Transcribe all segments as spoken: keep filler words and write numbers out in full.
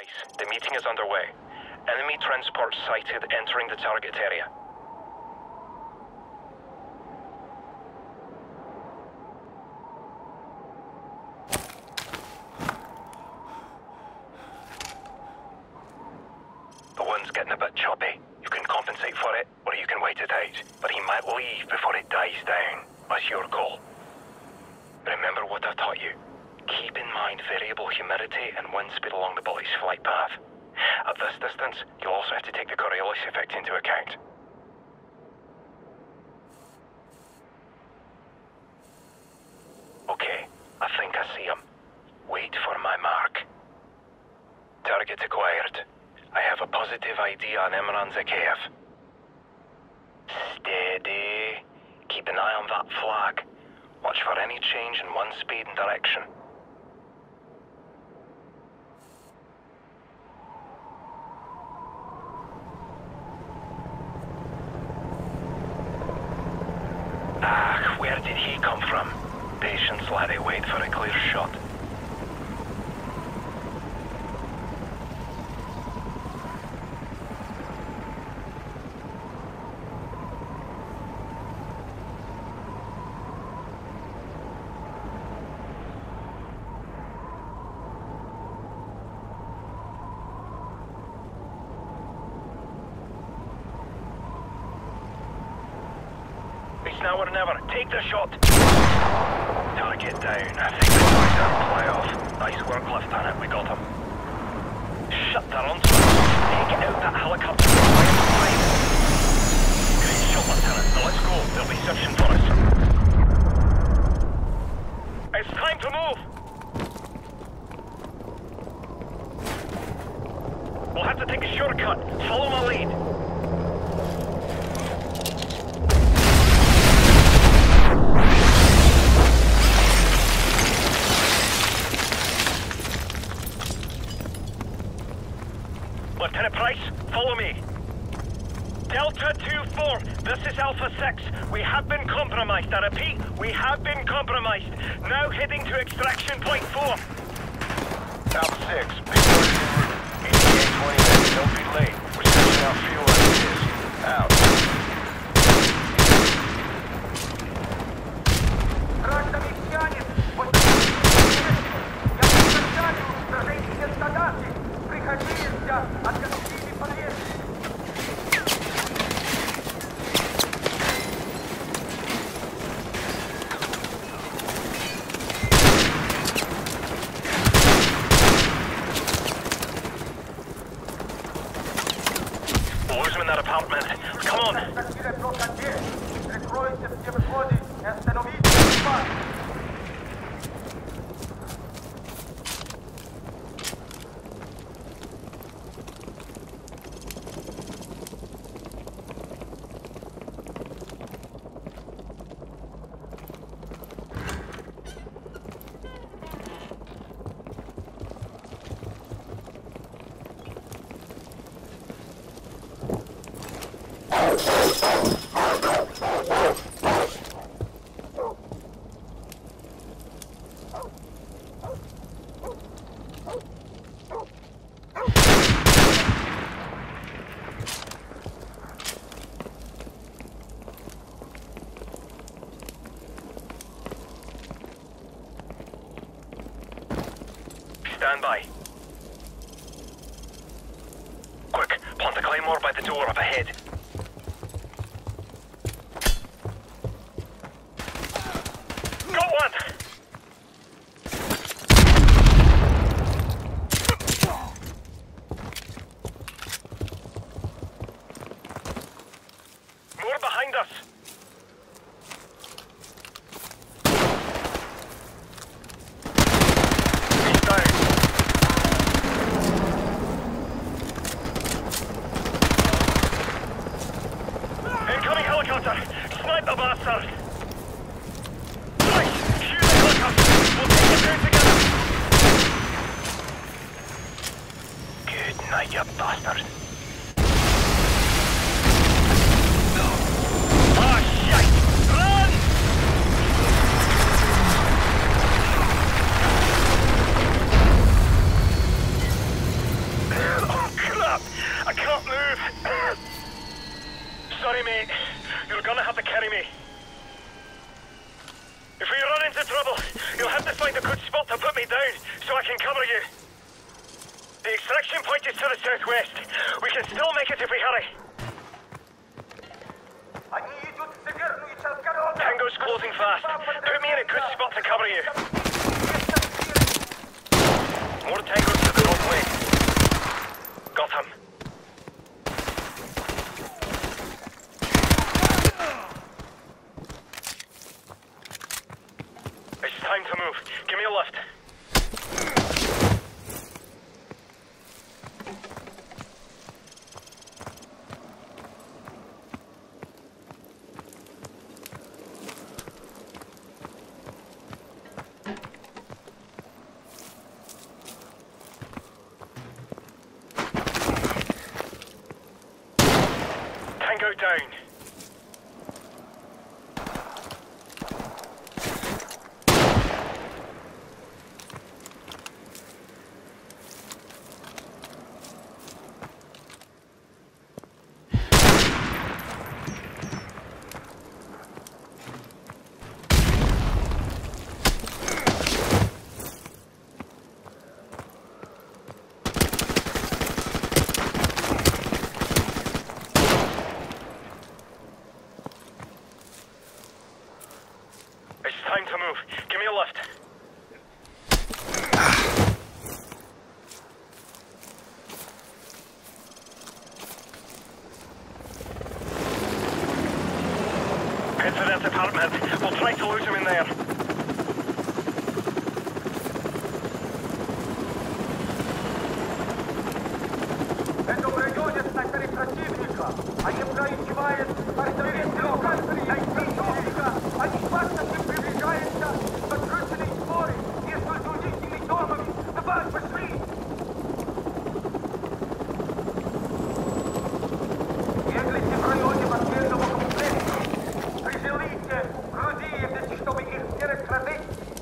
advise, the meeting is underway. Enemy transport sighted entering the target area. The wind's getting a bit choppy. You can compensate for it, or you can wait it out. But he might leave before it dies down. That's your call. Remember what I've taught you. Keep in mind variable humidity and wind speed along the bullet's flight path. At this distance, you'll also have to take the Coriolis effect into account. Okay, I think I see him. Wait for my mark. Target acquired. I have a positive I D on Imran Zakhaev. Steady. Keep an eye on that flag. Watch for any change in wind speed and direction. Ah, where did he come from? Patience, laddie, wait for a clear shot. It's now or never. Take the shot. Target down. I think the boys are play off. Nice work, Lieutenant. We got him. Shut their on. Take out that helicopter. Great shot, Lieutenant. Now let's go. They'll be searching for us. It's time to move. We'll have to take a shortcut. Follow my lead. Lieutenant Price, follow me. Delta two four, this is Alpha six. We have been compromised. I repeat, we have been compromised. Now heading to extraction point four. Alpha six, big order en route. eighty-eight twenty minutes, don't be late. We're switching out fuel as it is. Out. Гражданин, вот я предоставлю сражение с Каддафи. Приходи, я отгонщили подъезд. We'll lose him in that apartment. Come on. Прикройте все выходы и остановите экипаж. Stand by. Quick, plant the claymore by the door up ahead. Got one! More behind us! He's down. Incoming helicopter! Snipe the bastard! Right! Shoot the helicopter! We'll take it down together! Good night, you bastard! Ah, shite! Run! mate. You're gonna have to carry me. If we run into trouble, you'll have to find a good spot to put me down so I can cover you. The extraction point is to the southwest. We can still make it if we hurry. Tango's closing fast. Put me in a good spot to cover you. More Tangos to the northwest. Got him. It's time to move. Give me a lift. Tango down. It's time to move. Give me a lift. Head to that apartment. We'll try to lose him in there. Это пройдет снайперы противника. Они проигрывают артиллерийского калибра. Они фактически приближаются к открытной споре между другими домами. Давай, пошли! Если в районе последнего комплекса приземлите грузовики, чтобы их перекрыть.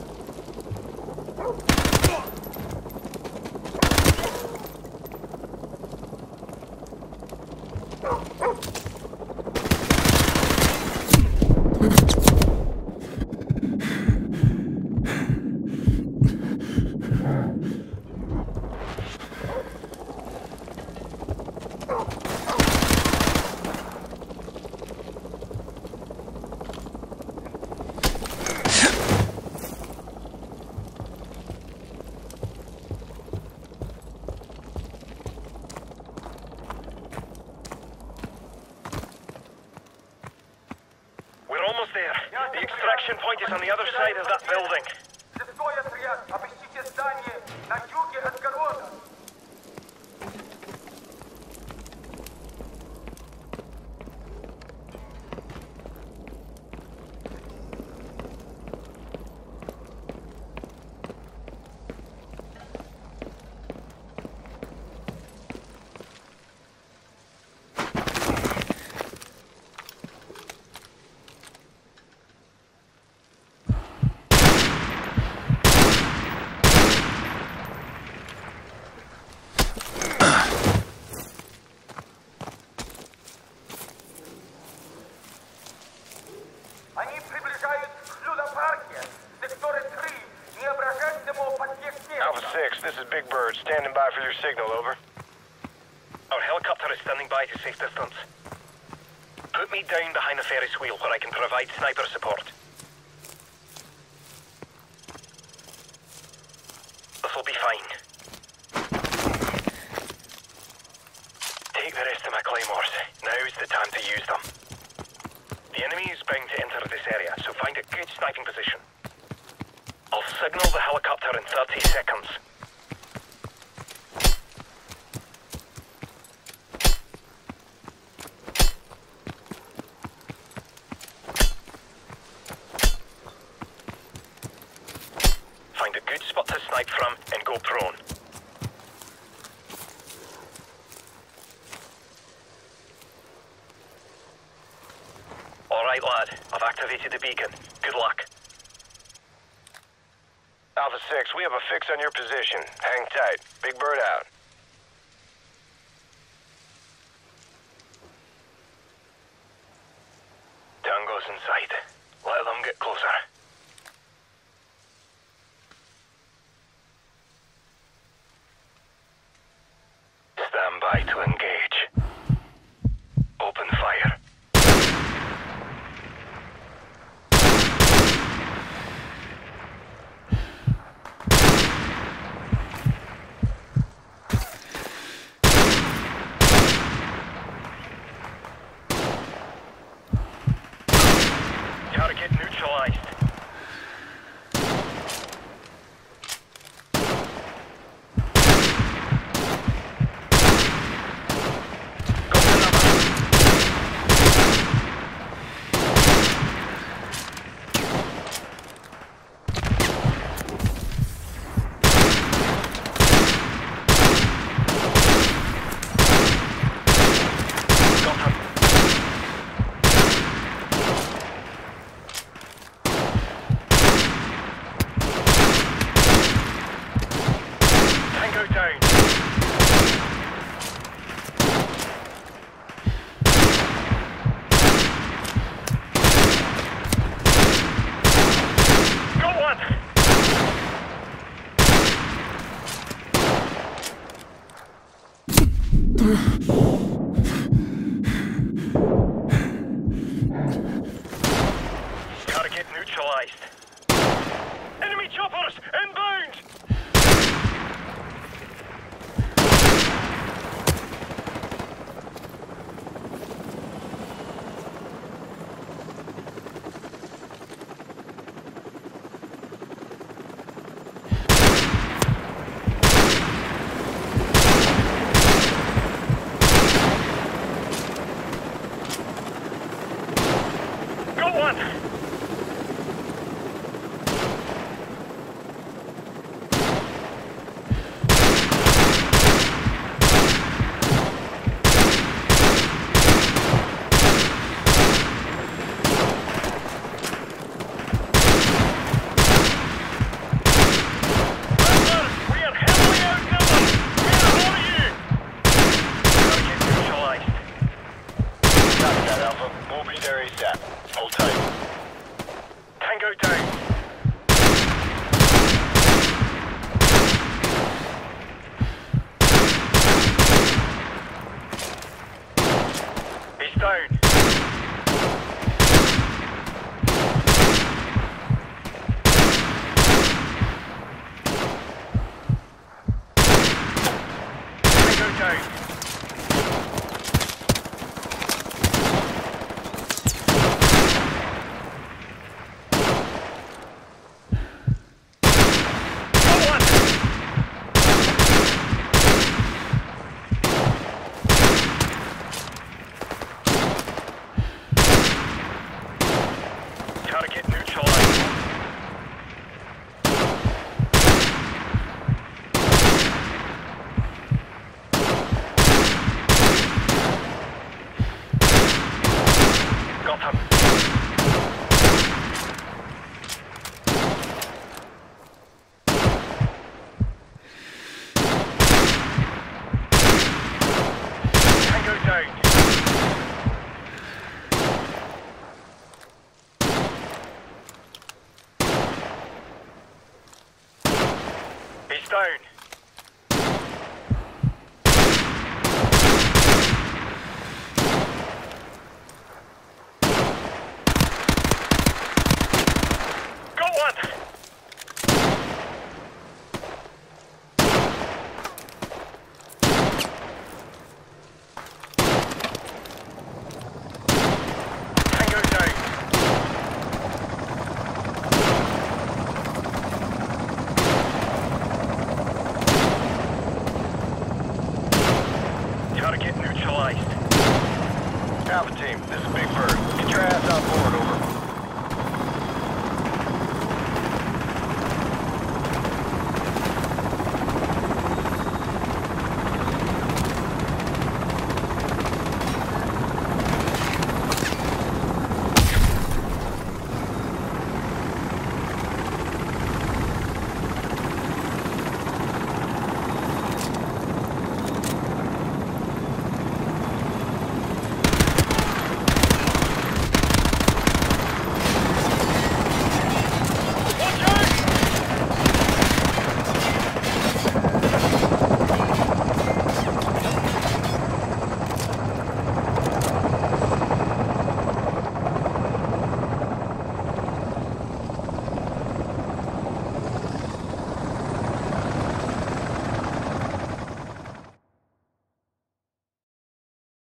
The extraction point is on the other side of that building. Шестой отряд, обыщите здание на юге от города. Они приближаются к Люда-парке. Секторы три. Не обращайте ему подъект. Alpha six, this is Big Bird. Standing by for your signal, over. Our helicopter is standing by to safe distance. Put me down behind the Ferris wheel where I can provide sniper support. This'll be fine. Take the rest of my claymores. Now's the time to use them. The enemy is bound to enter this area, so find a good sniping position. I'll signal the helicopter in thirty seconds. Find a good spot to snipe from and go prone. Alright lad, I've activated the beacon. Good luck. Alpha six, we have a fix on your position. Hang tight. Big Bird out. inside. Let them get closer. Stand by to engage. Open fire. Target neutralized. Target neutralized. Enemy choppers inbound! One. Hold tight. Tango down. He's down. Tango down. Target neutralized. Got him. Tango down. He's down. Got one! Tango down. Target neutralized. Alpha team, this is Big Bird.